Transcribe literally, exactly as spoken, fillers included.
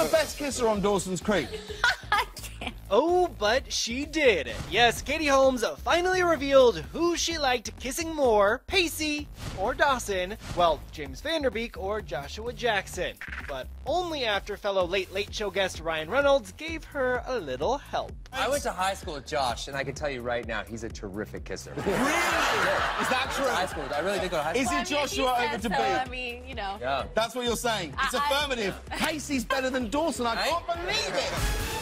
the best kisser on Dawson's Creek? Oh, but she did. Yes, Katie Holmes finally revealed who she liked kissing more, Pacey or Dawson, well, James Van Der Beek or Joshua Jackson. But only after fellow Late Late Show guest Ryan Reynolds gave her a little help. I went to high school with Josh, and I can tell you right now, he's a terrific kisser. Really? Is that true? High school. I really did go to high school. Is it Joshua over to so, Beek? I mean, you know. Yeah. That's what you're saying. It's I- affirmative. I- Pacey's better than Dawson. I Right? can't believe it.